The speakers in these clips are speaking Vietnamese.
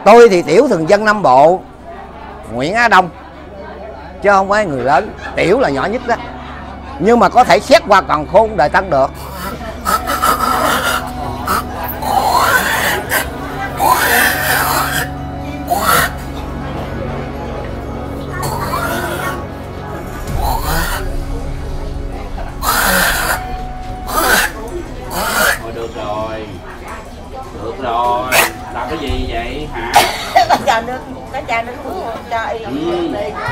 Tôi thì tiểu thường dân Nam Bộ, Nguyễn Á Đông, chứ không phải người lớn. Tiểu là nhỏ nhất đó, nhưng mà có thể xét qua còn khôn đời Tân được. Thôi được rồi, làm cái gì vậy hả? Cái cha nước cho y.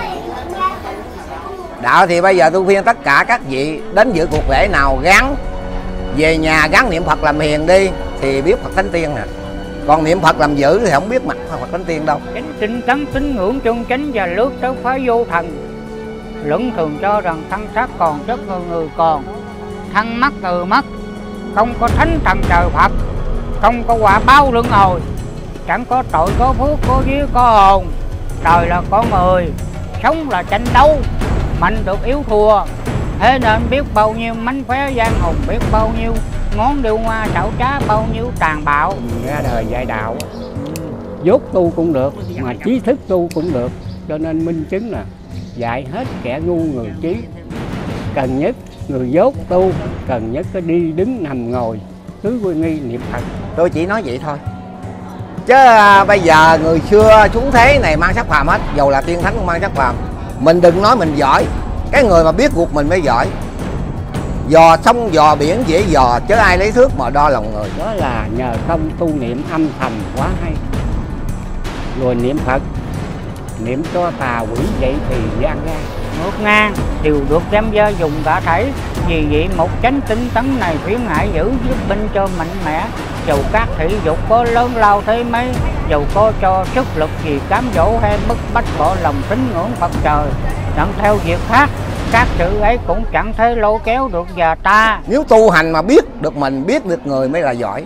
Đạo thì bây giờ tôi khuyên tất cả các vị đến dự cuộc lễ nào gắn về nhà gắn niệm Phật làm hiền đi thì biết Phật Thánh Tiên nè. Còn niệm Phật làm dữ thì không biết mặt Phật Thánh Tiên đâu. Chánh tinh tấn tín ngưỡng chân chánh và lướt tới phái vô thần. Luận thường cho rằng thân xác còn chất người còn, thân mất người mất. Không có thánh thần trời Phật, không có quả báo luân hồi. Chẳng có tội có phước có duyên có hồn. Đời là con người, sống là tranh đấu, mạnh được yếu thua. Thế nên biết bao nhiêu mánh khóe giang hùng, biết bao nhiêu ngón điệu hoa xảo trá, bao nhiêu tàn bạo. Ra đời dạy đạo, dốt tu cũng được, mà trí thức tu cũng được. Cho nên minh chứng là dạy hết kẻ ngu người trí. Cần nhất người dốt tu, cần nhất có đi đứng nằm ngồi cứ quy nghi niệm Phật. Tôi chỉ nói vậy thôi, chứ bây giờ người xưa xuống thế này mang sắc phàm hết, dầu là tiên thánh cũng mang sắc phàm. Mình đừng nói mình giỏi, cái người mà biết cuộc mình mới giỏi. Dò sông dò biển dễ dò, chứ ai lấy thước mà đo lòng người. Đó là nhờ công tu niệm âm thầm quá hay. Rồi niệm Phật, niệm cho tà quỷ vậy thì gian ra. Ngược ngang đều được đem ra dùng cả thể. Vì vậy một chánh tinh tấn này khuyến ngại giữ giúp binh cho mạnh mẽ. Dầu các thị dục có lớn lao thế mấy, dầu có cho sức lực gì cám dỗ hay bức bách bỏ lòng tín ngưỡng Phật trời. Chẳng theo việc khác, các sự ấy cũng chẳng thể lôi kéo được già ta. Nếu tu hành mà biết được mình, biết được người mới là giỏi.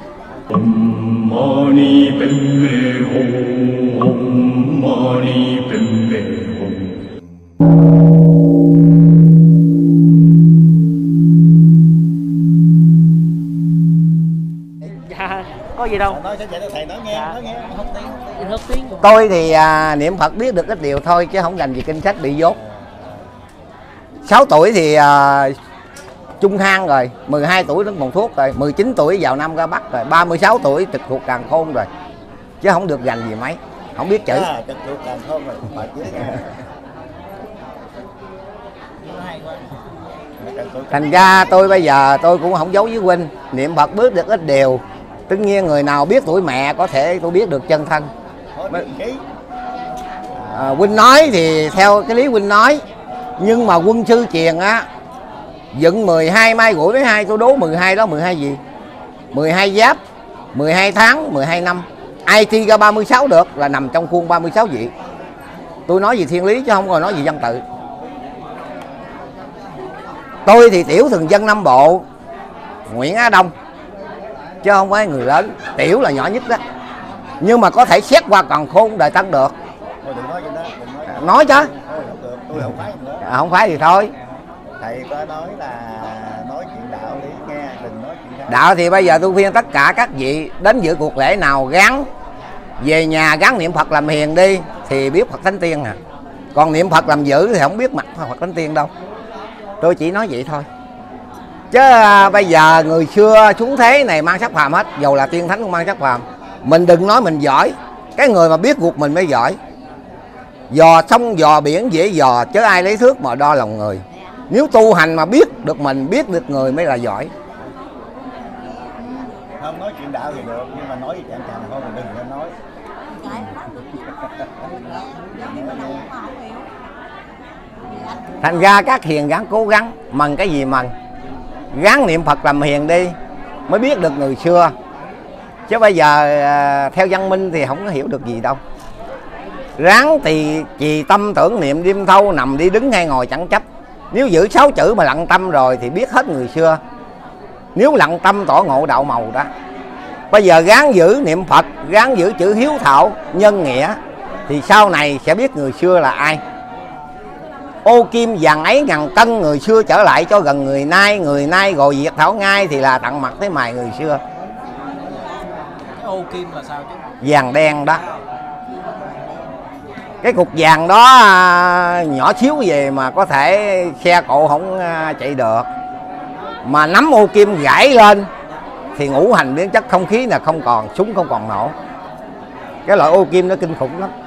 Dạ, có gì đâu. Nói thầy nói nghe, nói nghe, không tiếng. Tôi thì niệm Phật biết được ít điều thôi, chứ không dành gì kinh sách bị dốt. 6 tuổi thì trung hang rồi, 12 tuổi đến phòng thuốc rồi, 19 tuổi vào Nam ra Bắc rồi, 36 tuổi trực thuộc Càn Khôn rồi, chứ không được gành gì mấy, không biết chữ. Trực thuộc Càn Khôn rồi, mệt dữ. Thành ra tôi bây giờ tôi cũng không giấu với huynh, niệm Phật biết được ít điều. Tất nhiên người nào biết tuổi mẹ có thể tôi biết được chân thân. Huynh nói thì theo cái lý huynh nói, nhưng mà quân sư truyền á dựng 12 mai rủi với 2, tôi đố 12 đó 12 gì? 12 giáp, 12 tháng, 12 năm. Ai thi ra 36 được là nằm trong khuôn 36 vị. Tôi nói gì thiên lý chứ không còn nói gì văn tự. Tôi thì tiểu thường dân Nam Bộ, Nguyễn Á Đông, chứ không phải người lớn. Tiểu là nhỏ nhất đó, nhưng mà có thể xét qua còn khôn đời Tân được. Nói chứ tôi không phải nữa. Không phải thì thôi. Thầy có nói là nói chuyện đạo đi nghe, đừng nói chuyện khác. Đạo thì bây giờ tôi khuyên tất cả các vị đến dự cuộc lễ nào gắn về nhà gắn niệm Phật làm hiền đi thì biết Phật Thánh Tiên nè. Còn niệm Phật làm dữ thì không biết mặt Phật Thánh Tiên đâu. Tôi chỉ nói vậy thôi, chứ bây giờ người xưa xuống thế này mang sắc phàm hết, dầu là tiên thánh cũng mang sắc phàm. Mình đừng nói mình giỏi, cái người mà biết cuộc mình mới giỏi. Dò sông dò biển dễ dò, chứ ai lấy thước mà đo lòng người. Nếu tu hành mà biết được mình, biết được người mới là giỏi. Không nói chuyện đạo thì được, nhưng mà nói gì chẳng thôi mình đừng nên nói. Thành ra các hiền gắng cố gắng, mần cái gì mần, gắng niệm Phật làm hiền đi mới biết được người xưa. Chứ bây giờ theo văn minh thì không có hiểu được gì đâu. Ráng thì trì tâm tưởng niệm đêm thâu, nằm đi đứng hay ngồi chẳng chấp. Nếu giữ 6 chữ mà lặng tâm rồi thì biết hết người xưa. Nếu lặng tâm tỏ ngộ đạo màu đó. Bây giờ gắng giữ niệm Phật, gắng giữ chữ hiếu thảo, nhân nghĩa, thì sau này sẽ biết người xưa là ai. Ô kim vàng ấy ngàn cân, người xưa trở lại cho gần người nay rồi diệt thảo ngay thì là tặng mặt tới mài người xưa. Ô kim là sao chứ? Vàng đen đó, Cái cục vàng đó nhỏ xíu về mà có thể xe cộ không chạy được, mà nắm ô kim gãy lên thì ngũ hành biến chất không khí là không còn, súng không còn nổ. Cái loại ô kim nó kinh khủng lắm.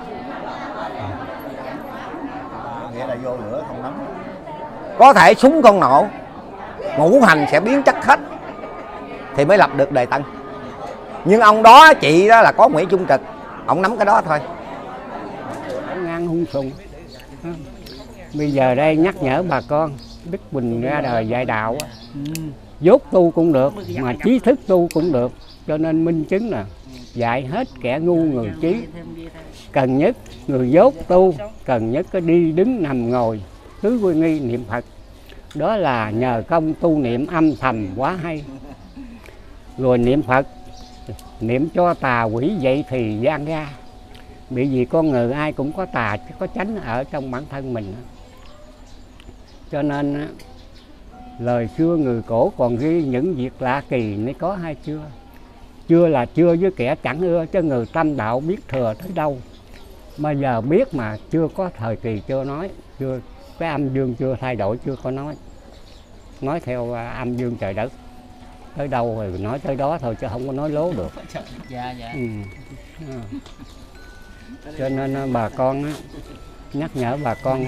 Nghĩa là vô lửa không nóng. Có thể súng không nổ, ngũ hành sẽ biến chất hết thì mới lập được đời Tân. Nhưng ông đó chị đó là có Nguyễn Trung Trực, ông nắm cái đó thôi. Ngang hung sùng. Bây giờ đây nhắc nhở bà con, Đức Bình ra đời dạy đạo, dốt tu cũng được, mà trí thức tu cũng được. Cho nên minh chứng là dạy hết kẻ ngu người trí. Cần nhất người dốt tu, cần nhất có đi đứng nằm ngồi tứ quy nghi niệm Phật. Đó là nhờ công tu niệm âm thầm quá hay. Rồi niệm Phật, niệm cho tà quỷ vậy thì gian ra. Bởi vì con người ai cũng có tà, có chánh ở trong bản thân mình. Cho nên lời xưa người cổ còn ghi những việc lạ kỳ mới có hay chưa. Chưa là chưa với kẻ chẳng ưa, chứ người tâm đạo biết thừa tới đâu. Mà giờ biết mà chưa có thời kỳ chưa nói, chưa cái âm dương chưa thay đổi, chưa có nói theo âm dương trời đất. Tới đâu rồi nói tới đó thôi, chứ không có nói lố được. Dạ. Cho nên bà con á, nhắc nhở bà con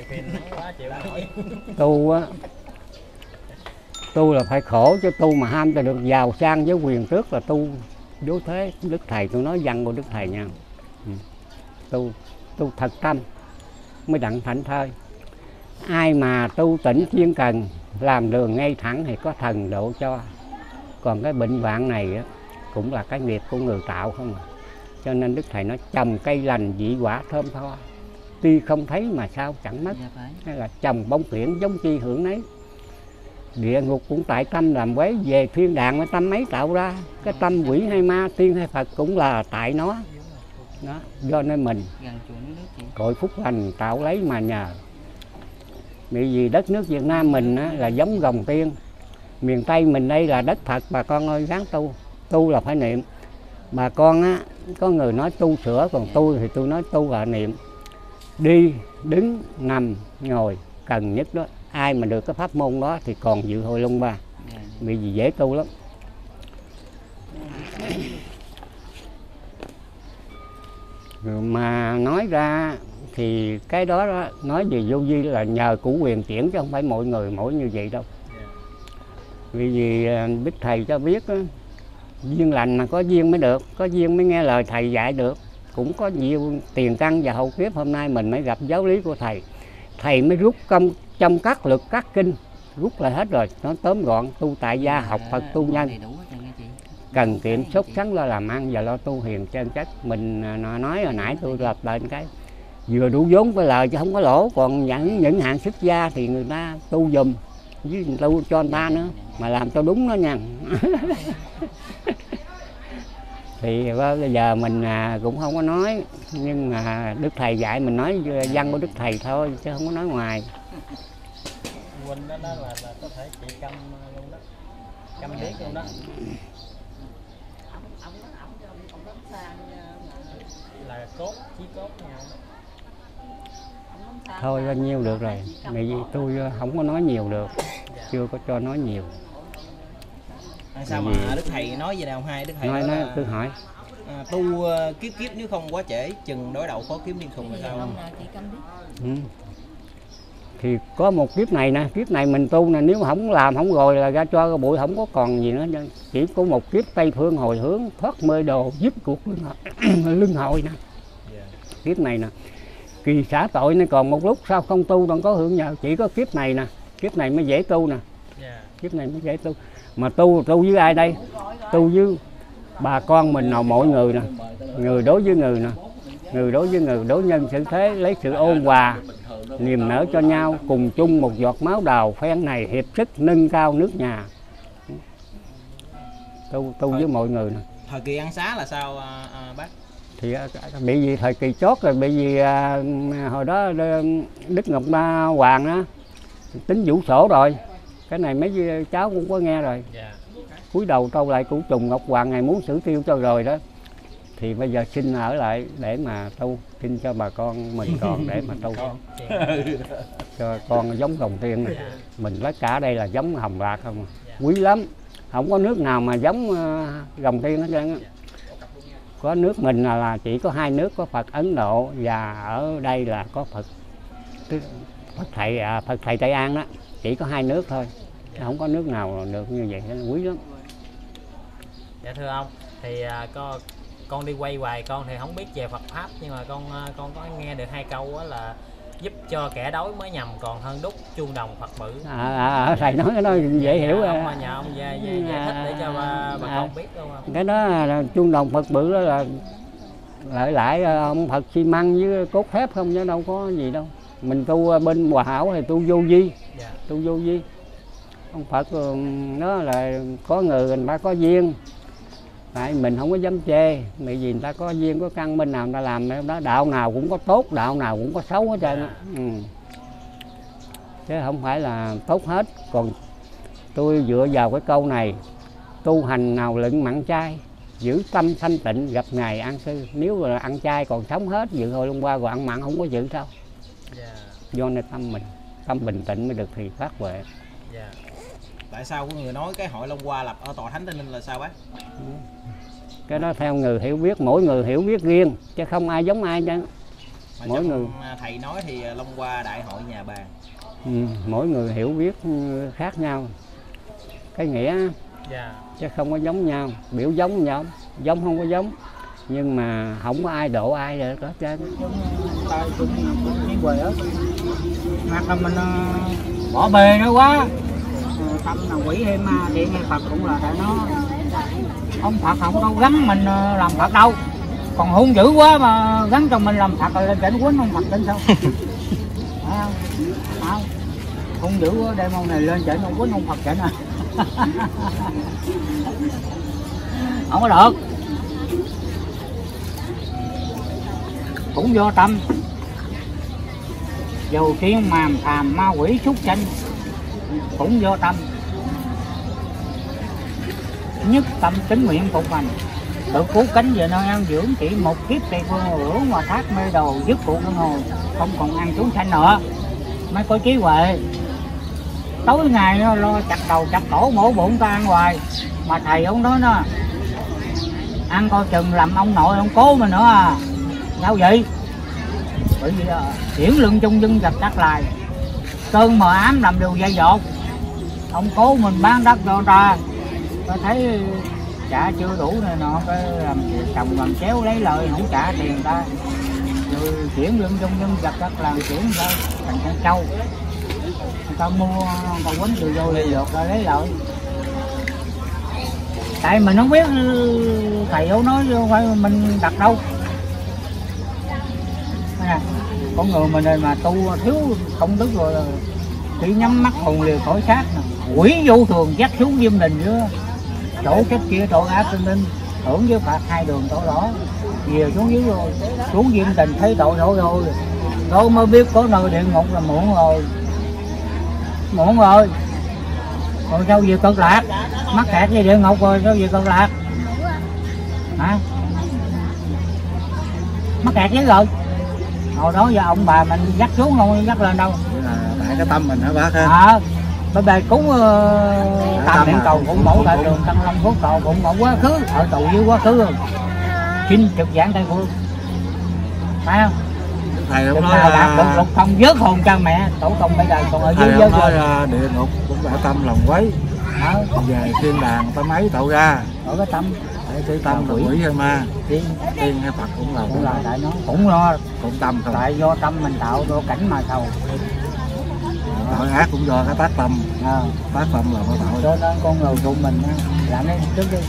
tu á, tu là phải khổ, chứ tu mà ham cho được giàu sang với quyền tước là tu vô thế. Đức Thầy tôi nói văn của Đức Thầy nha, tu thật tâm mới đặng thảnh thơi. Ai mà tu tỉnh chuyên cần, làm đường ngay thẳng thì có thần độ cho. Còn cái bệnh hoạn này á, cũng là cái nghiệp của người tạo không à. Cho nên Đức Thầy nói trồng cây lành dị quả thơm tho, tuy không thấy mà sao chẳng mất. Hay là trồng bông khiển giống chi hưởng nấy. Địa ngục cũng tại tâm làm quấy, về thiên đàng mới tâm ấy tạo ra. Cái tâm quỷ hay ma, tiên hay Phật cũng là tại nó. Đó, do nên mình cội phúc lành tạo lấy mà nhờ. Bởi vì đất nước Việt Nam mình á, là giống gồng tiên. Miền Tây mình đây là đất Phật, bà con ơi ráng tu. Tu là phải niệm. Bà con á, có người nói tu sửa, còn tôi thì tôi nói tu là niệm. Đi, đứng, nằm, ngồi, cần nhất đó. Ai mà được cái pháp môn đó thì còn dự hội luân ba. Bởi vì dễ tu lắm. Rồi mà nói ra thì cái đó, nói về vô vi là nhờ củ quyền chuyển, chứ không phải mọi người mỗi như vậy đâu. Vì Đức Thầy cho biết đó, duyên lành mà có duyên mới được, có duyên mới nghe lời Thầy dạy được. Cũng có nhiều tiền căn và hậu kiếp hôm nay mình mới gặp giáo lý của Thầy. Thầy mới rút công trong các lực các kinh, rút lại hết rồi, nó tóm gọn. Tu tại gia, học Phật tu nhân, cần kiệm sốt sắng lo làm ăn và lo tu hiền chân chất. Mình nói hồi nãy tôi lập lên cái vừa đủ vốn với lời chứ không có lỗ. Còn những hạng xuất gia thì người ta tu dùm với tu cho người ta nữa, mà làm cho đúng đó nha. Thì bây giờ mình cũng không có nói, nhưng mà Đức Thầy dạy mình nói văn của Đức Thầy thôi, chứ không có nói ngoài. Huynh đó là có thể trị câm luôn đó, câm điếc luôn đó. Là cốt, chí cốt nhau. Thôi bao nhiêu được rồi, bởi vì tôi không có nói nhiều được, chưa có cho nói nhiều. Sao mà Đức Thầy nói về nào hai? Đức Thầy nói tôi hỏi tu kiếp kiếp nếu không quá trễ, chừng đối đầu khó kiếm điên khùng là sao? Thì có một kiếp này nè, kiếp này mình tu nè, nếu không làm không rồi là ra cho bụi, không có còn gì nữa. Chỉ có một kiếp Tây Phương hồi hướng, thoát mê đồ, dứt cuộc luân hồi nè. Kiếp này nè, kỳ xả tội nên còn một lúc sau không tu đâu có hưởng nhờ. Chỉ có kiếp này nè, kiếp này mới dễ tu nè, kiếp này mới dễ tu. Mà tu với ai đây? Tu với bà con mình nào, mọi người nè, người đối với người nè, người đối với người, đối nhân xử thế, lấy sự ôn hòa niềm nở cho nhau, cùng chung một giọt máu đào phen này, hiệp sức nâng cao nước nhà. Tu với mọi người nè. Thời kỳ ăn xá là sao bác? Thì bị gì thời kỳ chót rồi, bị gì hồi đó Đức Ngọc Ma Hoàng á tính vũ sổ rồi. Cái này mấy cháu cũng có nghe rồi. Cúi đầu trâu lại củ trùng Ngọc Hoàng ngày muốn xử tiêu cho rồi đó. thì bây giờ xin ở lại để mà tu, xin cho bà con mình còn để mà tu cho con giống Rồng Tiên này. Mình tất cả đây là giống hồng lạc không, quý lắm, không có nước nào mà giống Rồng Tiên hết trơn á. Có nước mình là chỉ có 2 nước, có Phật Ấn Độ và ở đây là có Phật thầy Tây An đó, chỉ có 2 nước thôi, không có nước nào được như vậy, quý lắm. Dạ thưa ông, thì con đi quay hoài con thì không biết về Phật pháp, nhưng mà con có nghe được 2 câu đó là giúp cho kẻ đói mới nhầm còn hơn đúc chuông đồng Phật bự. Thầy nói cái đó dễ hiểu. Ông nhờ ông giải thích để cho bà con biết đúng không? Cái đó là chuông đồng Phật bự, đó là lợi lại ông Phật xi măng với cốt thép không, chứ đâu có gì đâu. Mình tu bên Hòa Hảo thì tu vô vi, tu vô vi. Ông Phật nó là có người ta có duyên, tại mình không có dám chê, bởi vì người ta có duyên có căn bên nào người ta làm đó, đạo nào cũng có tốt, đạo nào cũng có xấu hết trơn á. Chứ không phải là tốt hết. Còn tôi dựa vào cái câu này, tu hành nào lựng mặn chay, giữ tâm thanh tịnh gặp ngày an cư. Nếu là ăn chay còn sống hết, dự hồi hôm qua rồi ăn mặn không có giữ sao. Do nên tâm bình tĩnh mới được thì phát huệ. Tại sao có người nói cái hội Long Hoa lập ở tòa Thánh Tây Ninh là sao bác? Cái đó theo người hiểu biết, mỗi người hiểu biết riêng, chứ không ai giống ai chứ. Mỗi người thầy nói thì Long Hoa đại hội nhà bàn. Mỗi người hiểu biết khác nhau cái nghĩa, chứ không có giống nhau. Biểu giống nhau, giống không có giống, nhưng mà không có ai độ ai được hết trơn. Hoặc là mình bỏ bề nó quá, tâm là quỷ hay ma điện hay Phật cũng là tại nó. Ông Phật không đâu gắn mình làm Phật đâu, còn hung dữ quá mà gắn cho mình làm Phật là lên chảnh quýnh ông Phật tính sao? Không, hung dữ quá đem ông này lên chảnh ông quýnh ông Phật chảnh à. Không có được. Cũng do tâm, dầu tiếng màm thàm ma quỷ xuất tranh cũng do tâm. Nhất tâm tính nguyện phục hành, tự cứu cánh về nơi an dưỡng, chỉ một kiếp tây phương hưởng mà thác mê đầu dứt cụ luân hồi, không còn ăn chúng sanh nữa mới có trí huệ. Tối ngày nó lo chặt đầu chặt cổ mổ bụng ta ăn hoài, mà thầy ông nói nó ăn coi chừng làm ông nội ông cố mình nữa à. Sao vậy? Bởi vì chuyển lưng chung dân dập tắt lại, cơn mờ ám làm điều dây dột. Ông cố mình bán đất cho ta, ta thấy trả chưa đủ này nọ, cái làm chồng làm chéo lấy lời không trả tiền ta, rồi chuyển lưng chung dân dập tắt làm chuyển ra thành con trâu. Người ta mua còn quýnh từ vô thì được rồi lấy lợi. Tại mình không biết thầy ông nói không phải mình đặt đâu. Con người mình này mà tu thiếu công đức rồi chỉ nhắm mắt hồn liều khỏi xác, quỷ vô thường dắt xuống diêm đình chứ chỗ chết kia tội ác tinh linh hưởng với phạt 2 đường tội đó, về xuống dưới rồi xuống diêm đình thấy tội lỗi rồi mới biết có nơi địa ngục là muộn rồi, rồi sao về cực lạc, mắc kẹt với địa ngục rồi sao về cực lạc hả? Mắc kẹt với rồi. Hồi đó giờ ông bà mình dắt xuống không dắt lên đâu. Tại cái tâm mình hả bác ha? Bây giờ cúng tam niệm cầu cũng mẫu tại trường Tăng Long Phước cầu cũng mẫu quá khứ, ở tù dưới quá khứ rồi. Xin trực giảng Tây Phương. Phải không? Thầy cũng nói là được lục thông vớt hồn cha mẹ, tổ tông bây giờ còn ở dưới vớt rồi. Địa ngục cũng đã tâm lòng quấy. Về thiên đàng tâm ấy tạo ra. Ở cái tâm. Cái tâm là quỷ hay ma, tiên hay Phật cũng là tại nó cũng lo cũng tâm thôi. Tại do tâm mình tạo do cảnh mà sầu. Tội ác cũng do cái tác tâm. Tác tâm là có tạo. Cho nên con người tụi mình làm đấy trước đi.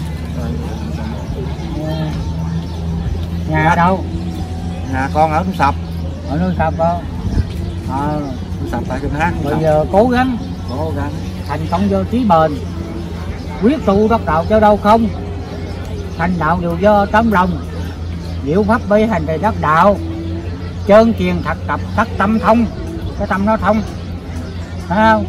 Nhà ở đâu? Nhà con ở núi Sập. Ở núi Sập không? Núi Sập tại Kinh Hát. Bây giờ cố gắng thành công do trí bền, quyết tu đắc đạo cho đâu không. Thành đạo đều do tấm lòng, diệu pháp bi hành thì đắc đạo, chân truyền thật tập thất tâm thông, cái tâm nó thông, thấy không?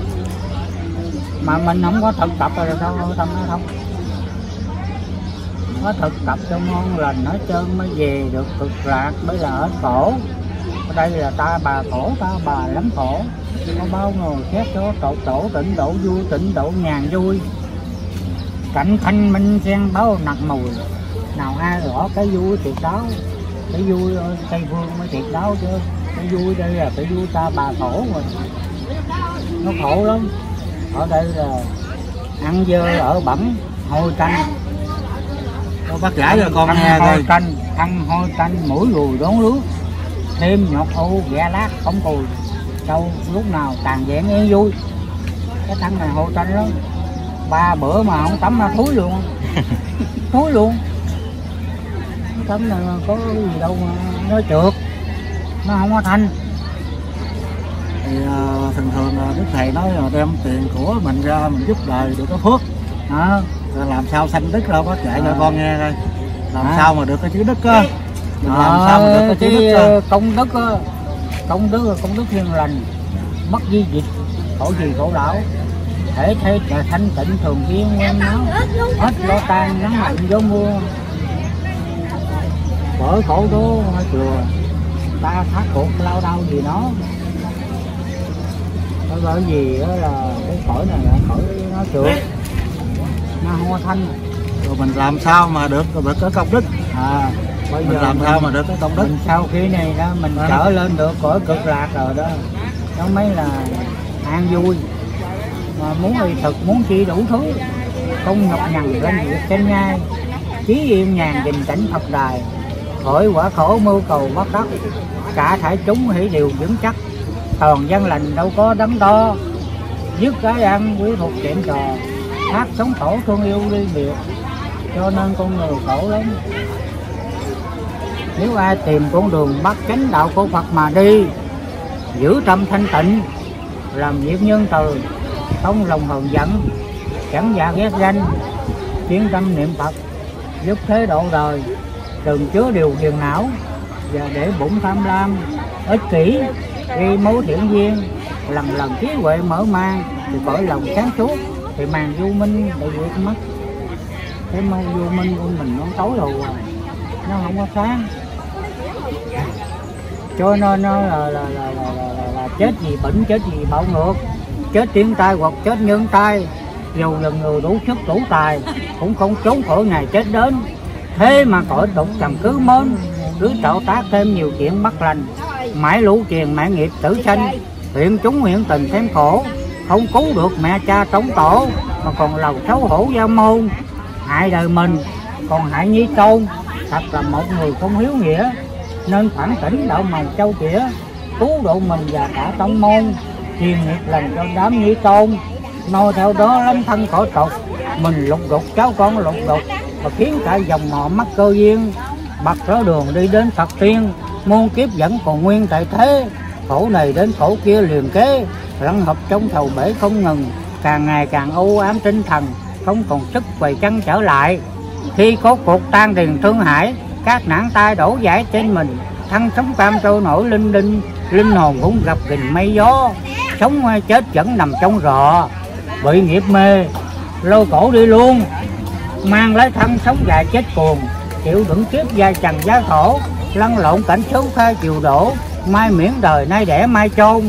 Mà mình không có thực tập rồi sao tâm nó thông? nó thực tập cho ngon lành hết trơn mới về được cực lạc, mới là hết khổ. Ở đây là ta bà khổ, ta bà lắm khổ. Có bao người xét cho tổ tịnh độ vui, tịnh độ nhàn vui. Cảnh thanh minh xen báo nặc mùi. Nào ai rõ cái vui thiệt đáo. Cái vui ở Tây Phương mới thiệt đáo chứ. Cái vui đây là cái vui ta bà khổ rồi. Nó khổ lắm. Ở đây là ăn dơ ở bẩn, hôi tanh. Bác giải cho con nghe hôi tanh, ăn hôi tanh, mũi gùi đốn nước. Thêm nhọt ô, ghẹ lát, không cùi. Đâu lúc nào tàn vẹn yên vui. Cái thằng này hôi tanh lắm. 3 bữa mà không tắm ra thúi luôn. Thúi luôn. Cái tắm này có cái gì đâu mà nó trượt. Nó không có thanh. Thì thường thường Đức Thầy nói là đem tiền của mình ra mình giúp đời được có phước. Rồi làm sao sanh đức đâu, bác dạy cho con nghe coi. Làm sao mà được cái chữ đức á. Mình làm sao mà được cái chữ đức á. Công đức á. Công đức hiền lành. Mất di dịch, khổ gì khổ đảo. Thể thế là thanh tịnh thường viên nguyên máu. Hết lo tan nắng lạnh gió mưa. Bởi khổ đố hơi chùa. Ta thác cuộc lao đau gì nó. Bởi vì đó là cái khỏi này là khỏi nó trượt. Nó không có thanh. Rồi mình làm sao mà được cái công đức. Bây mình giờ làm sao mà được cái công đức. Mình sau khi này đó mình trở lên được cõi cực lạc rồi đó. Nó mới là an vui. Mà muốn y thực, muốn chi đủ thứ. Không nhọc nhằn lên việc trên nhai. Chí yên nhàn nhìn cảnh Phật đài. Khỏi quả khổ mưu cầu bắt đắc. Cả thải chúng hỷ đều vững chắc. Toàn dân lành đâu có đắn đo. Dứt cái ăn quý thuộc chuyện trò. Hát sống khổ thương yêu ly biệt. Cho nên con người khổ lắm. Nếu ai tìm con đường bắt chánh đạo của Phật mà đi, giữ tâm thanh tịnh, làm việc nhân từ, không lòng hờn giận, chẳng dạ ghét ganh, chuyên tâm niệm Phật, giúp thế độ đời, đừng chứa điều phiền não và để bụng tham lam, ích kỷ, gây mối thiện duyên, lần lần trí huệ mở mang thì cõi lòng sáng suốt thì màn vô minh bị vượt mất. Cái màu vô minh của mình nó tối rồi, nó không có sáng. Cho nên nó là chết vì bệnh, chết vì bạo ngược, chết thiên tai hoặc chết nhân tai. Dù là người đủ sức đủ tài cũng không trốn khỏi ngày chết đến. Thế mà cõi tục trầm cứ mến, cứ tạo tác thêm nhiều chuyện bất lành, mãi lũ triền mãi nghiệp tử sanh. Hiện chúng hiện tình thêm khổ, không cứu được mẹ cha trống tổ, mà còn lầu xấu hổ giao môn. Hại đời mình còn hại nhi tôn, thật là một người không hiếu nghĩa. Nên phản tỉnh đạo màu châu kĩa, cứu độ mình và cả tông môn, truyền nghiệp lành cho đám nhi tôn. Noi theo đó lắm thân khỏi tục, mình lục đục cháu con lục đục, và khiến cả dòng họ mắc cơ duyên. Bật rõ đường đi đến Phật tiên, muôn kiếp vẫn còn nguyên tại thế. Khổ này đến khổ kia liền kế, lẫn hợp trong thầu bể không ngừng. Càng ngày càng u ám tinh thần, không còn sức quầy chân trở lại. Khi có cuộc tan điền thương hải, các nạn tai đổ giải trên mình, thân sống cam trôi nổi linh đinh, linh hồn cũng gặp gình mây gió. Sống chết vẫn nằm trong rọ, bị nghiệp mê lôi cổ đi luôn. Mang lấy thân sống dài chết cuồng, chịu đựng kiếp dài trần giá khổ. Lăn lộn cảnh số khai chiều đổ, mai miễn đời nay đẻ mai chôn.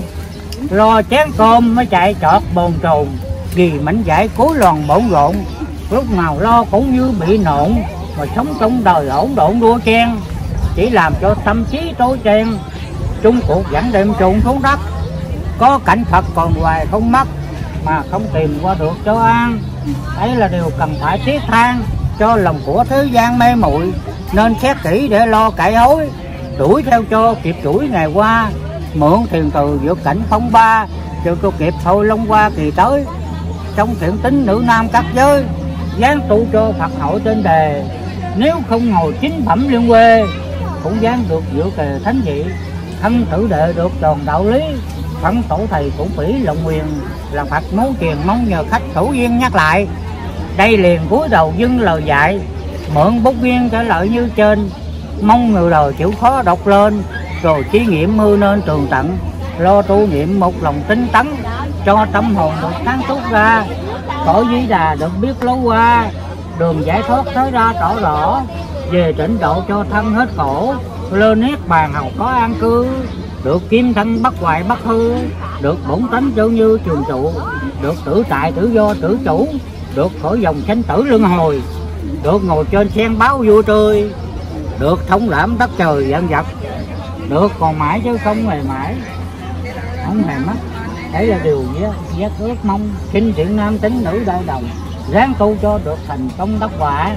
Lo chén cơm mới chạy trọt bồn chồn, vì mảnh giải cối loàn bộn rộn. Lúc nào lo cũng như bị nộn, mà sống trong đời hỗn độn đua chen, chỉ làm cho tâm trí tối đen. Chung cuộc vẫn đêm trộn xuống đất, có cảnh Phật còn hoài không mất, mà không tìm qua được cho an. Ấy là điều cần phải thiết than, cho lòng của thế gian mê muội, nên xét kỹ để lo cải hối. Đuổi theo cho kịp đuổi ngày qua, mượn thiền từ vượt cảnh phong ba, cho kịp thôi long qua kỳ tới. Trong thiện tính nữ nam các giới, dán tụ cho Phật hội trên đề. Nếu không ngồi chính phẩm liên quê, cũng dán được dự kề thánh vị. Thân tử đệ được tròn đạo lý, phận tổ thầy cũng phỉ lòng quyền. Là Phật muốn truyền mong nhờ khách thủ duyên nhắc lại. Đây liền cúi đầu dưng lời dạy, mượn bút viên trở lợi như trên. Mong người đời chịu khó đọc lên, rồi chí nghiệm mưu nên tường tận. Lo tu niệm một lòng tinh tấn, cho tâm hồn được sáng suốt ra. Cõi Di Đà được biết lối qua, đường giải thoát tới ra tỏ rõ, về tịnh độ cho thân hết khổ, lên niết bàn hầu có an cư, được kim thân bất hoại bất hư, được bổn tánh chân như trường trụ, được tự tại tự do tự chủ, được khỏi dòng sanh tử luân hồi, được ngồi trên sen báo vua tươi, được thống lãm đất trời vạn vật, được còn mãi chứ không hề mãi, không hề mất. Đấy là điều giác ước mong xin thiện nam tín nữ đại đồng ráng tu cho được thành công đắc quả.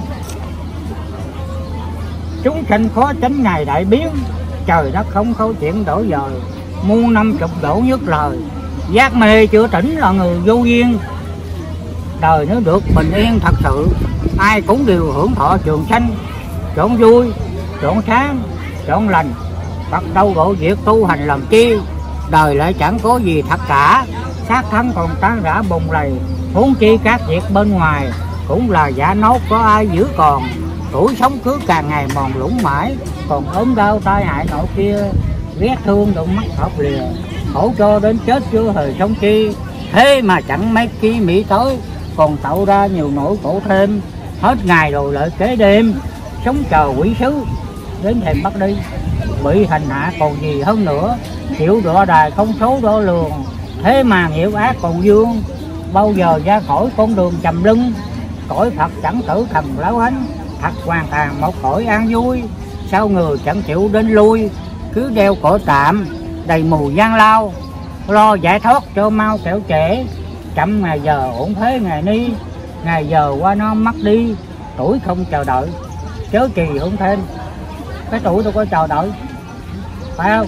Chúng sanh khó tránh ngày đại biến, trời đất không khâu chuyện đổi dời, muôn năm chục đổ nhất lời, giác mê chưa tỉnh là người vô duyên. Đời nếu được bình yên thật sự, ai cũng đều hưởng thọ trường sanh, chọn vui, chọn sáng, chọn lành. Phật đâu gọi việc tu hành làm chi, đời lại chẳng có gì thật cả, xác thân còn tan rã bùng lầy, huống chi các việc bên ngoài cũng là giả nốt có ai giữ còn. Tuổi sống cứ càng ngày mòn lũng mãi, còn ốm đau tai hại nọ kia, ghét thương đụng mắt hợp lìa, khổ cho đến chết chưa hề sống chi. Thế mà chẳng mấy khi mỹ tới, còn tạo ra nhiều nỗi khổ thêm, hết ngày rồi lại kế đêm, sống chờ quỷ sứ đến thèm bắt đi. Bị hành hạ còn gì hơn nữa, chịu đọa đài không số đo lường, thế mà nghiệp ác còn dương, bao giờ ra khỏi con đường trầm lưng. Cõi Phật chẳng tử thần láo ánh, thật hoàn toàn một cõi an vui, sao người chẳng chịu đến lui, cứ đeo cõi tạm đầy mù gian lao, lo giải thoát cho mau kẻo trễ, chậm ngày giờ ổn thế ngày ni, ngày giờ qua nó mất đi, tuổi không chờ đợi, chớ trì hưởng thêm. Cái tuổi tôi có chờ đợi, phải không?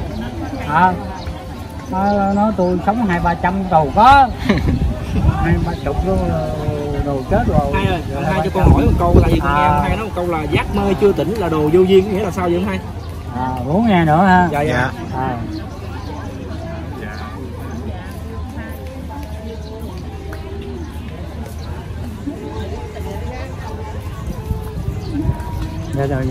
Nói tôi sống 200-300 đồ có 20-30 đồ chết rồi. Hai ơi, hai cho con hỏi một câu, tại vì con nghe ông hai nói một câu là giác mê chưa tỉnh là đồ vô duyên, nghĩa là sao vậy ông hai? Muốn nghe nữa ha. Dạ dạ. Rồi.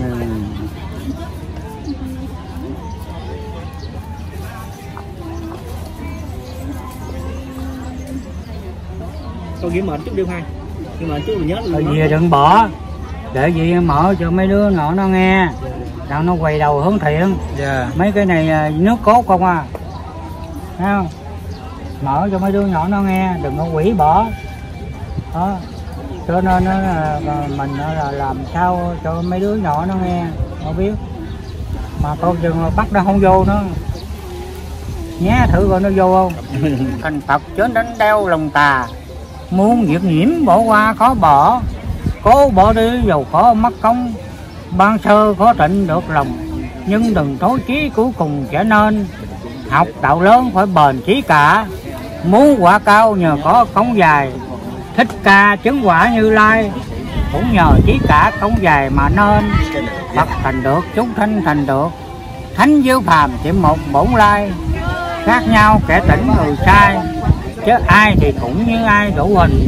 Con ghi mệnh chút đi hai. Nhưng mà chú nhớ là gì đừng bỏ, để gì mở cho mấy đứa nhỏ nó nghe, rằng nó quay đầu hướng thiện. Mấy cái này nước cốt không à, thấy không? Mở cho mấy đứa nhỏ nó nghe, đừng có quỷ bỏ đó. Cho nên mình là làm sao cho mấy đứa nhỏ nó nghe, nó biết. Mà con chừng bắt nó không vô nó nhé, thử coi nó vô không. Thành Phật chớ đánh đeo lòng tà, muốn việc nhiễm bỏ qua khó bỏ, cố bỏ đi dầu khó mất công, ban sơ khó tịnh được lòng, nhưng đừng thối chí cuối cùng trở nên. Học đạo lớn phải bền chí cả, muốn quả cao nhờ có công dài, Thích Ca chứng quả Như Lai, cũng nhờ chí cả công dài mà nên. Phật thành được, chúng thanh thành được, thánh giới phàm chỉ một bổn lai, khác nhau kẻ tỉnh người sai, chứ ai thì cũng như ai đủ hình.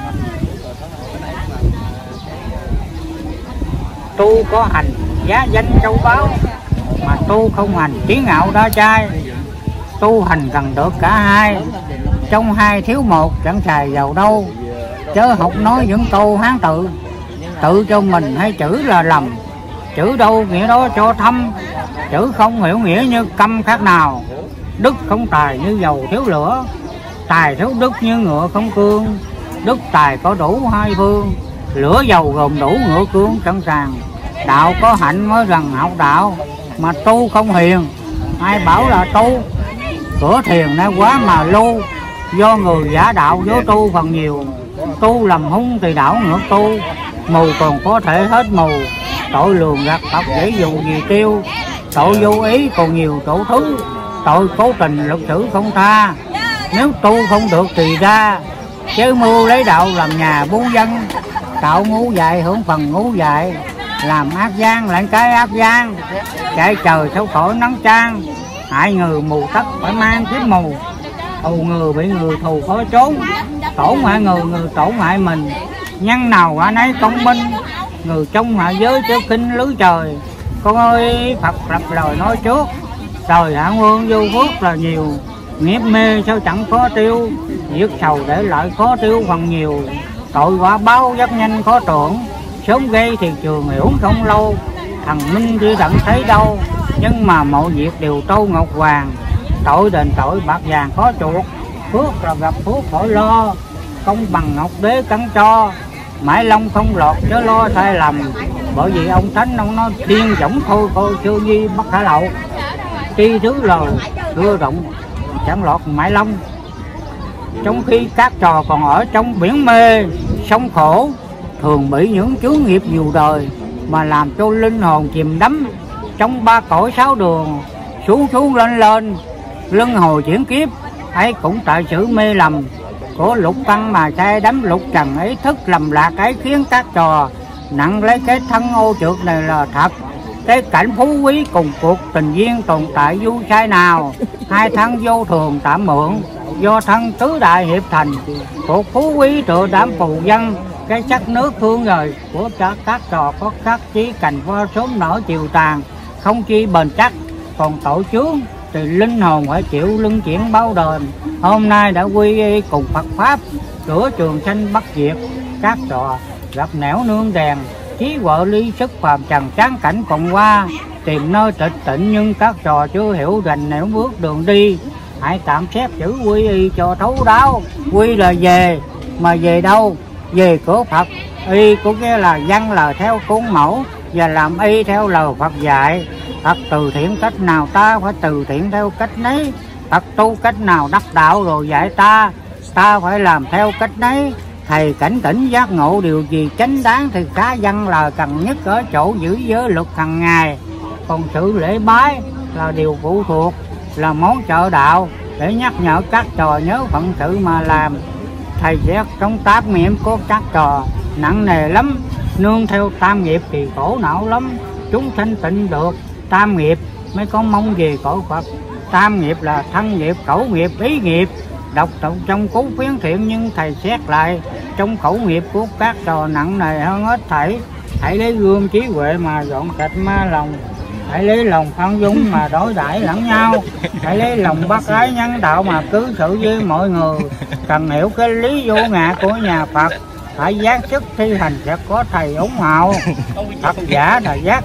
Tu có hành giá danh châu báu, mà tu không hành trí ngạo đa trai. Tu hành cần được cả hai, trong hai thiếu một chẳng xài vào đâu. Chớ học nói những câu hán tự cho mình hay chữ là lầm, chữ đâu nghĩa đó cho thâm, chữ không hiểu nghĩa như câm khác nào. Đức không tài như dầu thiếu lửa, tài thiếu đức như ngựa không cương. Đức tài có đủ hai phương, lửa dầu gồm đủ ngựa cương sẵn sàng. Đạo có hạnh mới rằng học đạo, mà tu không hiền ai bảo là tu. Cửa thiền nay quá mà lưu, do người giả đạo vô tu phần nhiều. Tu làm hung thì đảo ngược tu, mù còn có thể hết mù. Tội lường gạt Phật dễ dụ gì tiêu, tội vô ý còn nhiều tổ thứ. Tội cố tình luật xử không tha, nếu tu không được tùy ra. Chứ mưu lấy đạo làm nhà buôn dân, tạo ngũ dại hưởng phần ngũ dại. Làm ác gian lại cái ác gian, chạy trời sao khỏi nắng trang. Hại người mù tất phải mang kiếp mù, thù người bị người thù khó trốn. Tổn hại người, người tổn hại mình, nhân nào quả nấy công minh. Người trong hạ giới chớ khinh lưới trời, con ơi Phật lập lời nói trước. Trời hạ quân vô phước là nhiều, nghiệp mê sao chẳng khó tiêu. Giết sầu để lại khó tiêu phần nhiều, tội quả báo rất nhanh khó tưởng, sớm gây thì trường hiểu không lâu. Thằng Minh chưa đặng thấy đâu, nhưng mà mọi việc đều trâu ngọc hoàng. Tội đền tội bạc vàng khó chuộc, phước là gặp phước khỏi lo. Công bằng ngọc đế cắn cho, mãi long không lọt chớ lo sai lầm. Bởi vì ông Thánh ông nói điên giống thôi coi chưa gì bất khả lậu. Tri thứ lời đưa động chẳng lọt mãi long. Trong khi các trò còn ở trong biển mê sông khổ, thường bị những chướng nghiệp nhiều đời mà làm cho linh hồn chìm đắm trong ba cõi sáu đường, xuống xuống lên lên luân hồi chuyển kiếp. Ấy cũng tại sự mê lầm của lục tăng mà say đắm lục trần ấy thức lầm lạc ấy, khiến các trò nặng lấy cái thân ô trượt này là thật. Cái cảnh phú quý cùng cuộc tình duyên tồn tại du sai nào, hai thân vô thường tạm mượn do thân tứ đại hiệp thành. Cuộc phú quý tựa đảm phù dân, cái sắc nước thương rồi của các trò có khắc chí cành hoa sớm nở chiều tàn, không chi bền chắc. Còn tội chướng thì linh hồn phải chịu lưng chuyển bao đền. Hôm nay đã quy y cùng Phật pháp, cửa trường sanh bất diệt. Các trò gặp nẻo nương đèn, chí vợ ly sức phàm trần tráng cảnh còn qua, tìm nơi tịch tịnh nhưng các trò chưa hiểu rành nẻo bước đường đi. Hãy tạm xét chữ quy y cho thấu đáo. Quy là về, mà về đâu? Về cửa Phật. Y có nghĩa là văn lời theo cuốn mẫu và làm y theo lời Phật dạy. Phật từ thiện cách nào ta phải từ thiện theo cách nấy. Phật tu cách nào đắc đạo rồi dạy ta, ta phải làm theo cách nấy. Thầy cảnh tỉnh giác ngộ điều gì chánh đáng thì khá văn lời cần nhất ở chỗ giữ giới luật hàng ngày. Còn sự lễ bái là điều phụ thuộc, là món trợ đạo để nhắc nhở các trò nhớ phận sự mà làm. Thầy xét trong tám nghiệp của các trò nặng nề lắm, nương theo tam nghiệp thì khổ não lắm. Chúng sanh tịnh được tam nghiệp mới có mong về cõi Phật. Tam nghiệp là thân nghiệp, khẩu nghiệp, ý nghiệp. Đọc trong cuốn Phiến Thiện nhưng thầy xét lại trong khẩu nghiệp của các trò nặng nề hơn hết thảy. Hãy lấy gương trí huệ mà dọn sạch ma lòng, hãy lấy lòng khoan dung mà đối đãi lẫn nhau, hãy lấy lòng bác ái nhân đạo mà cư xử với mọi người. Cần hiểu cái lý vô ngã của nhà Phật, phải giác sức thi hành sẽ có thầy ủng hộ. Phật giả là giác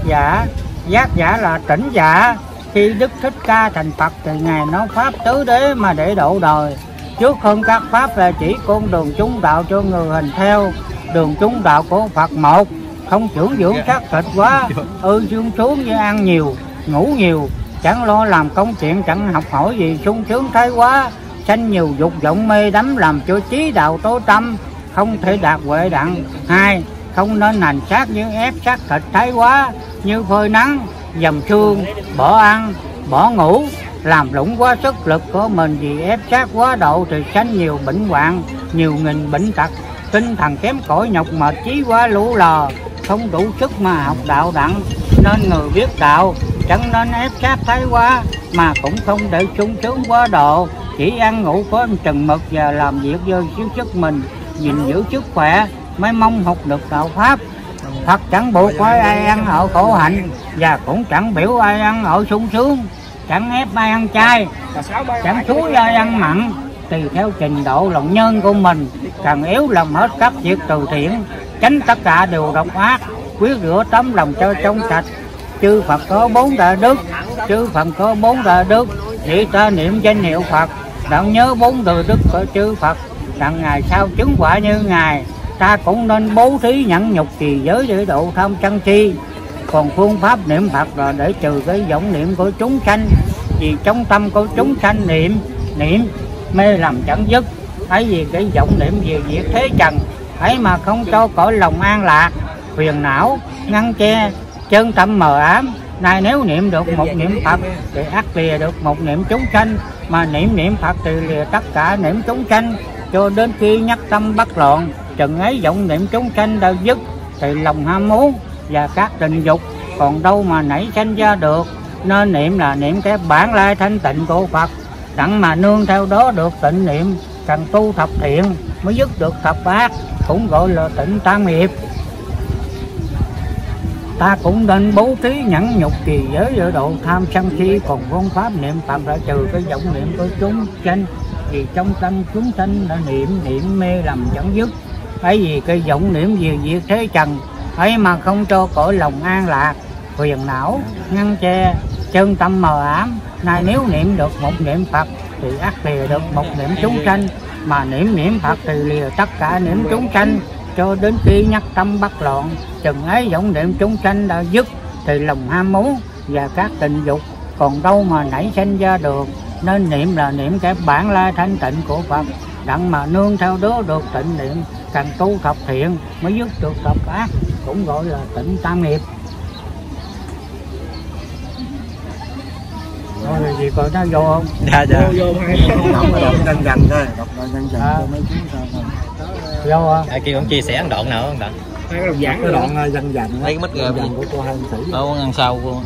giả là tỉnh giả. Khi Đức Thích Ca thành Phật thì Ngài nói pháp tứ đế mà để độ đời. Trước hơn các pháp là chỉ con đường chúng đạo cho người hành theo. Đường chúng đạo của Phật một, không dưỡng xác thịt quá, dương xuống như ăn nhiều, ngủ nhiều, chẳng lo làm công chuyện, chẳng học hỏi gì sung sướng thái quá. Sanh nhiều dục vọng mê đắm làm cho trí đạo tối tâm, không thể đạt huệ đặng. Hai, không nên hành xác như ép xác thịt thái quá, như phơi nắng, dầm sương, bỏ ăn, bỏ ngủ, làm lũng quá sức lực của mình. Vì ép xác quá độ thì sanh nhiều bệnh hoạn, nhiều nghìn bệnh tật, tinh thần kém cỏi, nhọc mệt, trí quá lũ lờ, không đủ sức mà học đạo đặng. Nên người biết đạo chẳng nên ép xác thái quá, mà cũng không để sung sướng quá độ. Chỉ ăn ngủ có chừng mực và làm việc do xíu sức mình, gìn giữ sức khỏe mới mong học được đạo pháp. Phật chẳng buộc phải ai ăn ở khổ hạnh, và cũng chẳng biểu ai ăn ở sung sướng, chẳng ép ai ăn chay, chẳng xúi ai ăn mặn, tùy theo trình độ lòng nhân của mình. Cần yếu làm hết các việc từ thiện, tránh tất cả đều độc ác, quyết rửa tấm lòng cho trong sạch. Chư Phật có 4 đại đức, chư Phật có 4 đại đức, vậy ta niệm danh hiệu Phật, đặng nhớ 4 đại đức của chư Phật, đặng ngày sau chứng quả như Ngài. Ta cũng nên bố thí nhẫn nhục trì giới để độ tham sân si. Còn phương pháp niệm Phật là để trừ cái vọng niệm của chúng sanh, vì trong tâm của chúng sanh niệm mê lầm chẳng dứt. Thấy vì cái vọng niệm về việc thế trần ấy mà không cho cõi lòng an lạc, phiền não ngăn che, chân tâm mờ ám. Này nếu niệm được một niệm Phật thì ắt lìa được một niệm chúng sanh, mà niệm Phật thì lìa tất cả niệm chúng sanh, cho đến khi nhất tâm bất loạn. Chừng ấy vọng niệm chúng sanh đã dứt thì lòng ham muốn và các tình dục còn đâu mà nảy sanh ra được. Nên niệm là niệm cái bản lai thanh tịnh của Phật, đặng mà nương theo đó được tịnh niệm. Cần tu thập thiện mới dứt được thập ác, cũng gọi là tịnh tam nghiệp. Ta cũng nên bố thí nhẫn nhục trì giới ở độ tham sân si. Còn phương pháp niệm Phật đã trừ cái vọng niệm của chúng sanh, vì trong tâm chúng sanh đã niệm mê lầm chẳng dứt. ấy vì cây dụng niệm gì việc thế trần, ấy mà không cho cõi lòng an lạc, phiền não ngăn che chân tâm mờ ám. Nay nếu niệm được một niệm Phật thì ắt lìa được một niệm chúng sanh, mà niệm Phật thì lìa tất cả niệm chúng sanh, cho đến khi nhắc tâm bất loạn. Chừng ấy vọng niệm chúng sanh đã dứt thì lòng ham muốn và các tình dục còn đâu mà nảy sinh ra được. Nên niệm là niệm cái bản la thanh tịnh của Phật, đặng mà nương theo đó được tịnh niệm, càng tu thập thiện mới dứt được thập ác, cũng gọi là tịnh tam nghiệp. Rồi gì còn nó vô không? Dạ dạ. Vô Đọc dần dần thôi, đọc dần dần cho mấy chú sao. Vô à? Kêu ông chia sẻ một đoạn nữa không bạn? hai cái giảng Cái đoạn dần dần Lấy cái mic ra dần của cô Hân Sĩ. ở ngăn sau luôn.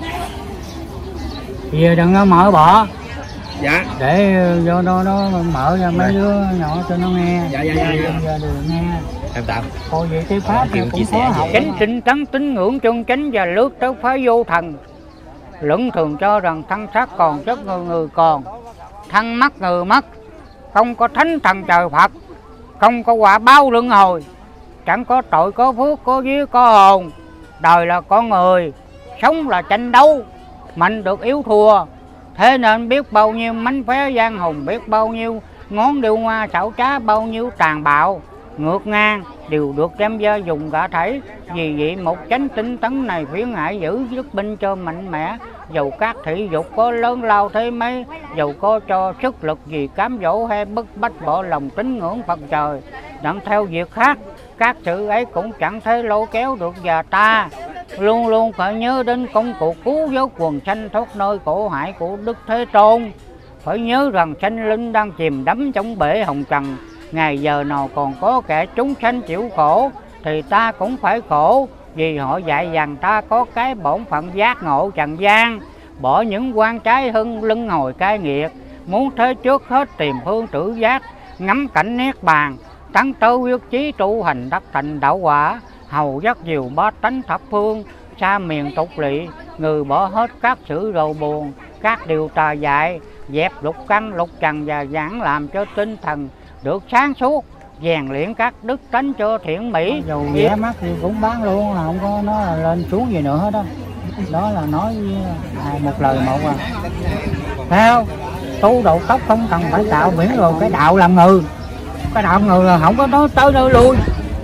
Giờ đừng có mở bỏ, dạ để vô đó nó mở ra mấy đứa nhỏ cho nó nghe. dạ Giờ đừng nghe. Em tạm. Coi vậy cái pháp Kêu cũng chia có sẻ học. vậy. Chánh tinh tấn tín ngưỡng chân chánh và lướt tới phá vô thần. Lẫn thường cho rằng thân xác còn chất người còn, thân mất người mất. Không có thánh thần trời Phật, không có quả báo luân hồi. Chẳng có tội có phước có vía có hồn. Đời là con người, sống là tranh đấu, mạnh được yếu thua. Thế nên biết bao nhiêu mánh khóe giang hùng, biết bao nhiêu ngón điêu hoa xảo trá, bao nhiêu tàn bạo ngược ngang đều được đem ra dùng cả thảy. Vì vậy một chánh tinh tấn này khuyến ngại giữ sức binh cho mạnh mẽ. Dầu các thị dục có lớn lao thế mấy, dầu có cho sức lực gì cám dỗ hay bức bách bỏ lòng tín ngưỡng Phật trời, đặng theo việc khác, các sự ấy cũng chẳng thể lôi kéo được. Và ta luôn luôn phải nhớ đến công cuộc cứu vớt quần sanh thoát nơi khổ hải của Đức Thế Tôn. Phải nhớ rằng sanh linh đang chìm đắm trong bể hồng trần, ngày giờ nào còn có kẻ chúng sanh chịu khổ thì ta cũng phải khổ. Vì họ dạy rằng ta có cái bổn phận giác ngộ trần gian, bỏ những quan trái hưng lưng hồi cai nghiệt. Muốn thế trước hết tìm phương tự giác, ngắm cảnh niết bàn, tấn tới quyết chí tu hành đắc thành đạo quả. Hầu dắt diều ba tánh thập phương, xa miền tục lỵ, người bỏ hết các sự rầu buồn, các điều tà dại, dẹp lục căn lục trần và giảng làm cho tinh thần được sáng suốt, rèn luyện các đức tánh cho thiện mỹ. Dù vẽ mắt thì cũng bán luôn, không có nói là lên xuống gì nữa hết đó. Đó là nói một lời một à. Theo tu đầu tóc không cần phải tạo, miễn rồi cái đạo làm người. Cái đạo người là không có nói tới nơi lui.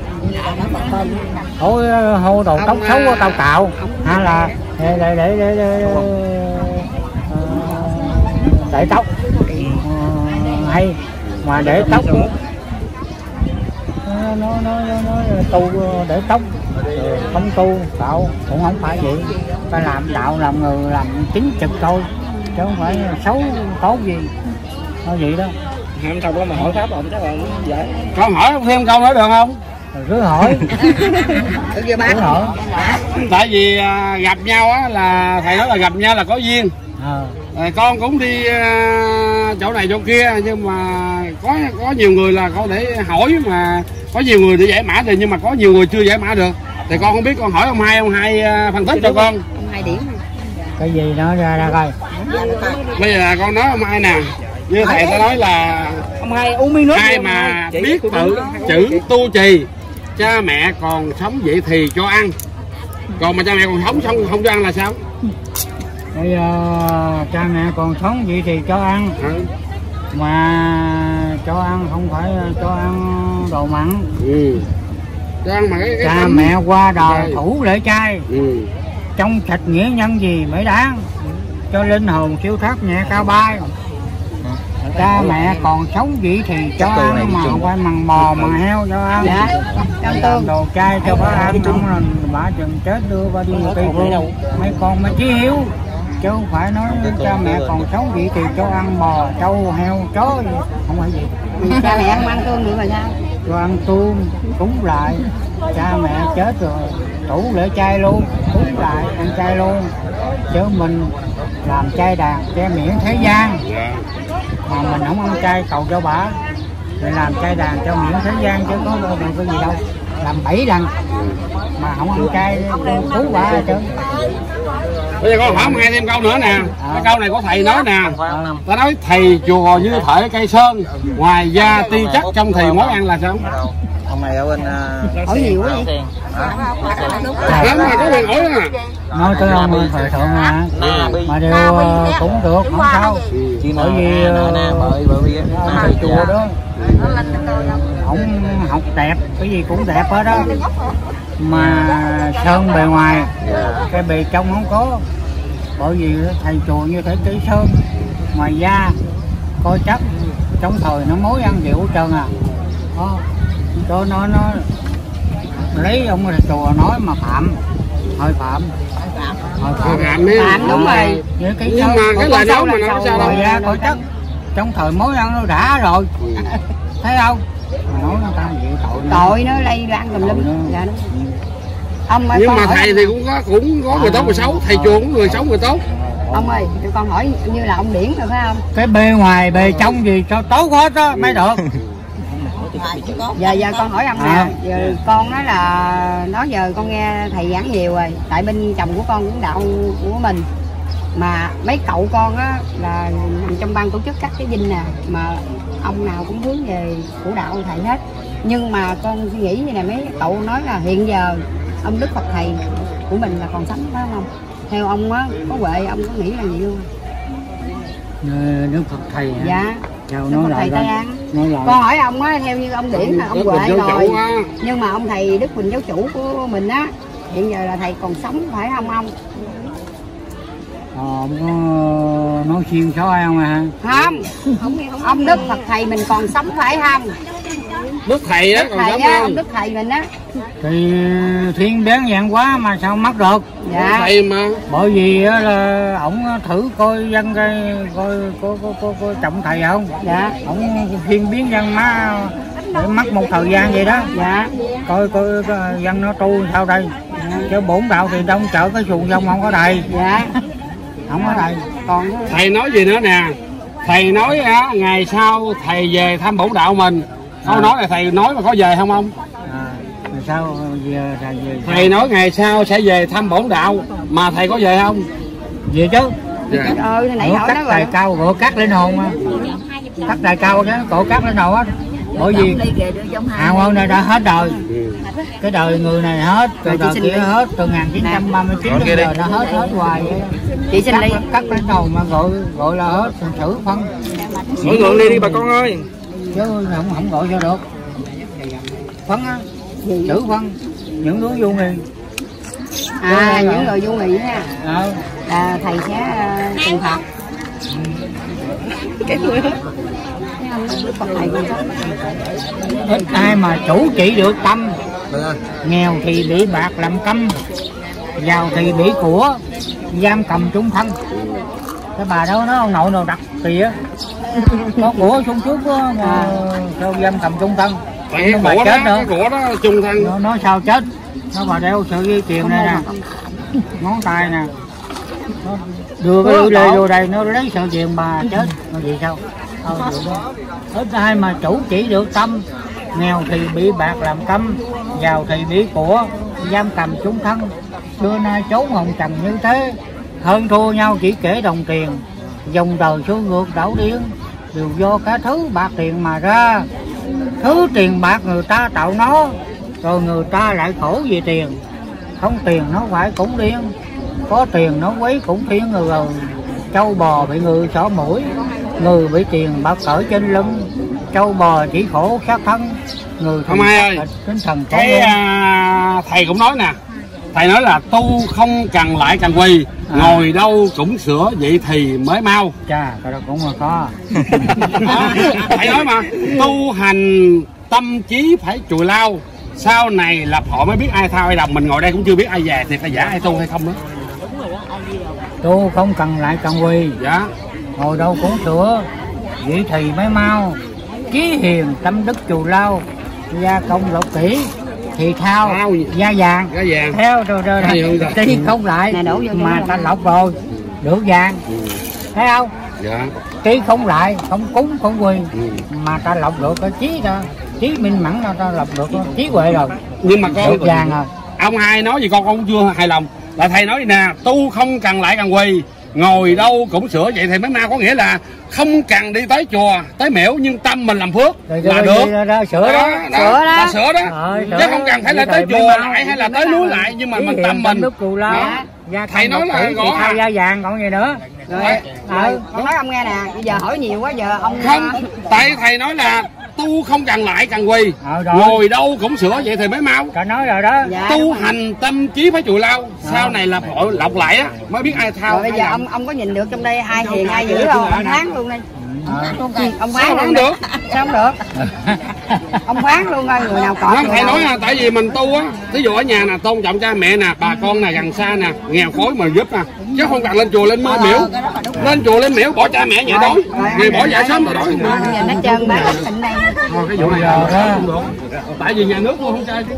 Thôi hô đầu tóc xấu của tao cạo, hay là để tóc hay mà để tóc nó tu để tóc, không tu đạo cũng không phải vậy. Phải làm đạo làm người làm chính trực thôi, chứ không phải xấu tốt gì thôi vậy đó. Em câu đó mà hỏi pháp rồi chắc là dễ. Con hỏi thêm câu nữa được không? Cứ hỏi. Cứ hỏi. Tại vì gặp nhau á là thầy nói là gặp nhau là có duyên. Con cũng đi chỗ này chỗ kia, nhưng mà có nhiều người là con để hỏi, mà có nhiều người để giải mã rồi, nhưng mà có nhiều người chưa giải mã được. Thì con không biết, con hỏi ông hai phân tích cho con. Ông Hai điểm. Cái gì nói ra coi. Bây giờ con nói ông Hai nè, như thầy ta nói là Ông Hai uống miếng nước. ai mà biết tự chữ tu trì, cha mẹ còn sống vậy thì cho ăn, còn mà cha mẹ còn sống không cho ăn là sao? Bây giờ cha mẹ còn sống vậy thì cho ăn. Mà cho ăn không phải cho ăn đồ mặn. Cho ăn mà cái cha sống... mẹ qua đời thủ lễ chay. Trong thịt nghĩa nhân gì mới đáng, cho linh hồn siêu thoát nhẹ cao bay. Cha mẹ còn sống vậy thì cho ăn, mà quay mằn bò mà heo cho ăn. Làm đồ chay cho bác ăn, không là bà chừng chết đưa bà đi cây phương. Mấy con mới chí hiếu, chứ không phải nói cha mẹ còn sống vậy thì cho ăn bò, trâu, heo, chó gì. Không phải gì. Cha mẹ không ăn cơm được là sao? Cho ăn tôm, cúng lại. Cha mẹ chết rồi, thủ lễ chay luôn, cúng lại, ăn chay luôn. Chứ mình làm chay đàn, che miễn thế gian. Mà mình không ăn chay cầu cho bà, mình làm chay đàn cho miễn thế gian, chứ có được cái gì đâu. Làm 7 lần mà không ăn chay cứu bà hết trơn. Bây giờ con hỏi hai thêm câu nữa nè. Cái câu này có thầy nói nè. Ta nói thầy chùa như thể cây sơn, ngoài da ti chắc trong thì mối ăn là sao? ông này ở bên hỏi nhiều quá vậy. Lắm mà có quyền hỏi à. Nói tới ông thời thượng mà đều cũng được, không sao. Bởi vì ông thầy chùa đó, ông học đẹp, cái gì cũng đẹp hết đó. Mà sơn bề ngoài, cái bề trong không có. Bởi vì thầy chùa như thế kỹ sơn, ngoài da, coi chắc, trong thời nó mối ăn rượu trơn à. Đó, nó lấy ông thầy chùa nói mà phạm, hơi phạm. Phạm đúng rồi. Nhưng mà cái lời nói mà nó sao đâu. Da coi chắc, trong thời mối ăn nó đã rồi. Thấy không? Mà nói người ta vậy tội nó lây lan tùm lum. Dạ đúng. Ông ơi, nhưng mà thầy thì cũng có người tốt người xấu, thầy chùa cũng người xấu người tốt. Ông ơi, tụi con hỏi như là ông Điển rồi phải không? Cái bề ngoài bề trong gì cho tốt hết á mới được. Giờ con hỏi ông nè, giờ con nói là giờ con nghe thầy giảng nhiều rồi, tại bên chồng của con cũng đạo của mình, mà mấy cậu con á là nằm trong ban tổ chức các cái dinh nè, mà ông nào cũng hướng về của đạo thầy hết. Nhưng mà con suy nghĩ như này, mấy cậu nói là hiện giờ ông Đức Phật thầy của mình là còn sống phải không? Theo ông á, có Huệ ông có nghĩ là gì luôn? Đức Phật thầy hả? Dạ. Đức Phật thầy Tây An. Con hỏi ông á, theo như ông Điển là ông Huệ rồi, nhưng mà ông thầy Đức Quỳnh giáo chủ của mình á, hiện giờ là thầy còn sống phải không ông? Ông có nói xuyên số ai không à? Không, ông Đức Phật thầy mình còn sống phải không? Đức thầy á, còn sống không? Ông Đức thầy mình á thì thiên biến dạng quá mà sao mất được. Dạ. Thầy mà bởi vì là ổng thử coi dân coi có trọng thầy không. Dạ. Ổng thiên biến dân má để mất một thời gian vậy đó. Dạ. Coi dân nó tu sao đây. Chứ bổn đạo thì đông chợ cái xuồng dông không có đầy. Dạ. Không có đầy. Còn thầy nói gì nữa nè, thầy nói á ngày sau thầy về thăm bổn đạo mình. Câu nói là thầy nói mà có về không ông? Ngày sau về thầy nói ngày sau sẽ về thăm bổn đạo mà thầy có về không? Về chứ. Dạ. Nãy hỏi nó rồi. Cao gỗ cắt lên hồn mà. Cắt đài cao chứ, cổ cắt lên hồn á. Bởi vì hào ông này đã hết đời. Cái đời người này hết, cái đời kia hết, từ 1939 đến giờ nó hết hoài vậy. Chị xin đi cắt lên hồn mà gọi là hết xử phân. Mọi người đi bà con ơi. Chứ không gọi cho được. Phân á, xử phân, những đứa vô nghì. Những người vô nghì ha. Là thầy sẽ trừng phạt. Cái người hết. Ít ai mà chủ trị được tâm. Nghèo thì bị bạc làm câm, giàu thì bị của, giam cầm chung thân. Cái bà đó nó ông nội nào đặt kìa, có của xuống trước đó, mà sao giam cầm chung thân. Cái của đó, của đó chung thân. Nó sao chết? Nó bà đeo sợi dây chuyền này nè, ngón tay nè, nó đưa cái lưỡi lê vô đây, nó lấy sợi chuyền bà chết. Nó gì sao? Ít ai mà chủ chỉ được tâm. Nghèo thì bị bạc làm câm, giàu thì bị của, giam cầm chung thân. Xưa nay trốn hồng trần như thế, hơn thua nhau chỉ kể đồng tiền. Dòng đời số ngược đảo điên, đều do cái thứ bạc tiền mà ra. Thứ tiền bạc người ta tạo nó, rồi người ta lại khổ vì tiền. Không tiền nó phải cũng điên, có tiền nó quấy cũng thiên người. Trâu bò bị người xỏ mũi, người bị tiền bạc cỡ trên lưng. Trâu bò chỉ khổ xác thân, người không ai ơi. Cái thầy cũng nói nè, thầy nói là tu không cần lại cần quỳ, ngồi đâu cũng sửa vậy thì mới mau. Chà, cái đó cũng là có. Thầy nói mà tu hành tâm trí phải chùi lao, sau này lập họ mới biết ai thao ai đồng. Mình ngồi đây cũng chưa biết ai về thì phải giả ai tu hay không nữa. Tu không cần lại cần quỳ, dạ, ngồi đâu cũng sửa vậy thì mới mau. Chí hiền tâm đức chùi lao, gia công lộc kỹ thì thao da vàng theo rồi tí không lại mà ta lọc rồi được vàng. Thấy không? Dạ. Tí không lại, không cúng không quỳ mà ta lọc được cái chí đó, chí minh mẫn ta lọc được trí huệ rồi. Nhưng mà con được vàng rồi. Ông hai nói gì con cũng chưa hài lòng. Là thầy nói nè, tu không cần lại cần quỳ, ngồi đâu cũng sửa. Vậy thì mới mau có nghĩa là không cần đi tới chùa tới miễu nhưng tâm mình làm phước là được. Sửa đó, sửa đó. Chứ không cần phải là tới chùa lại hay là tới núi lại, nhưng mà mình tâm mình. Thầy nói là gõ thay da vàng còn gì nữa. Con nói ông nghe nè, bây giờ hỏi nhiều quá giờ ông không. Tại thầy nói là tu không cần lại cần quỳ, ngồi đâu cũng sửa. Vậy thì mới mau. Cả nói rồi đó. Tu hành tâm trí phải chùa lao. Sau này là hội lọc lại á mới biết ai thao. Bây giờ ông có nhìn được trong đây ai hiền ai dữ không? Ông tháng luôn đi. Ông phán không được. Sao không được? Ông phán luôn coi người nào cọp. Thầy nói là tại vì mình tu á, ví dụ ở nhà nè tôn trọng cha mẹ nè, bà con nè, gần xa nè, nghèo khối mà giúp nè, chứ không cần lên chùa lên miễu. Lên chùa lên miễu bỏ cha mẹ nhẹ đói, người bỏ dậy sớm rồi đói. Giờ nó trơn bác tỉnh đây. Cái vụ này không được. Tại vì nhà nước tôi không chơi.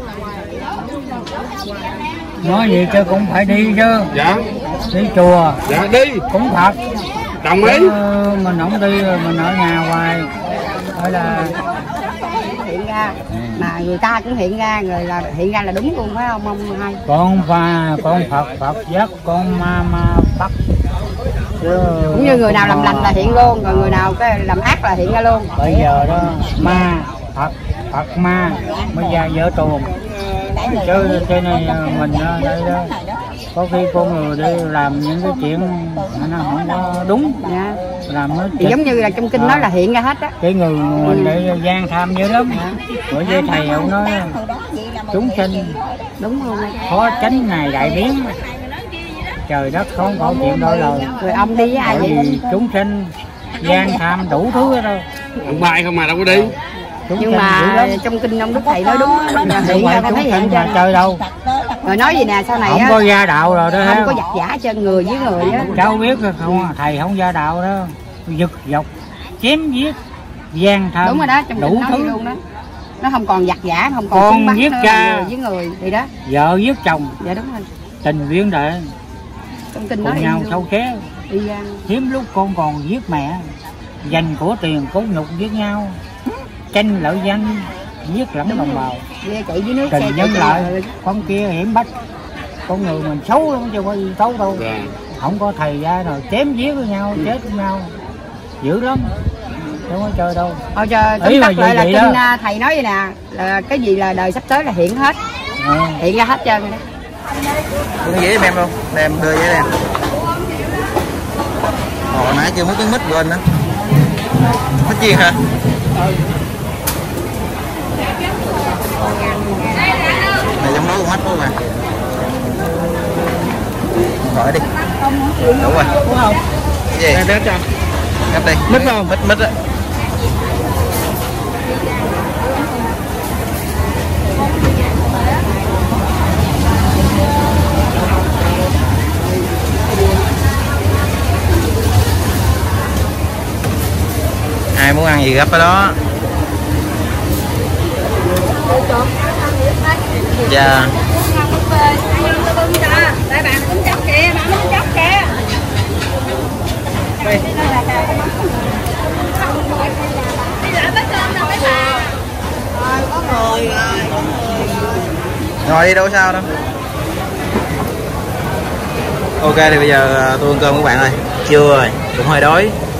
Nói gì chứ cũng phải đi chứ. Dạ. Đi chùa. Dạ đi. Cũng thật. Đồng ý. Mình không đi mình ở nhà hoài. Phải là hiện ra mà người ta cũng hiện ra rồi là hiện ra là đúng luôn phải không ông hai? Con Phật giác, con ma Phật. Cũng như người nào làm lành là hiện luôn, rồi người nào cái làm ác là hiện ra luôn. Bây giờ đó ma Phật ma mới ra vợ tuồng. Chứ cái này mình đây đó có khi con người đi làm những cái chuyện nó không có đúng. Dạ. Làm nó thì giống như là trong kinh nói là hiện ra hết á. Cái người mình để gian tham dữ lắm. Bởi vì thầy ông nói chúng sinh đúng luôn khó tránh này đại biến, trời đất không có chuyện đôi lời. Rồi ông đi với ai vậy? Vì chúng sinh gian tham đủ thứ hết đâu. Ông mai không mà đâu có đi. Nhưng mà trong kinh ông Đức Thầy nói đúng là hiện ra thấy hiện ra chơi đâu. Rồi nói gì nè, sau này không có gia đạo rồi đó, không có giặt giả trên người với người á. Cháu biết không, thầy không gia đạo đó, giật dọc chém giết gian tham đúng rồi đó, trong đủ thứ luôn đó. Nó không còn giặt giả, không còn con giết cha với người thì đó, vợ giết chồng. dạ đúng rồi, tình viên đệ trong kinh nói nhau sâu xé. Hiếm lúc con còn giết mẹ, dành của tiền cốt nhục giết nhau, tranh lợi danh giết lẫn đồng bào. Chạy dưới nước tình nhân lại con kia hiểm bách, con người mình xấu lắm chứ có gì xấu đâu. Không có thầy ra rồi chém giết với nhau, chết với nhau dữ lắm, không có chơi đâu. Thôi chờ tóm tắt lại là kinh đó. Thầy nói vậy nè, là cái gì là đời sắp tới là hiện hết, hiện ra hết trơn rồi đó. Cái giấy em luôn, đem đưa giấy em. Hồi nãy chưa mất cái mít quên đó. Mít chiên hả? Này trong đó con mắt quá mà. Gọi đi. Đúng rồi. Đúng không? Cái gì? Đem cho. Đem đi. Mít không? Mít á. Ai muốn ăn gì gấp ở đó. Dạ. Tại bạn cũng chóc kìa, bạn cũng chóc kìa. Đi lại bếp cơm đâu mấy bà. Có người rồi. Ngồi đi đâu sao đâu. Ok thì bây giờ tôi ăn cơm các bạn ơi. Trưa rồi, cũng hơi đói.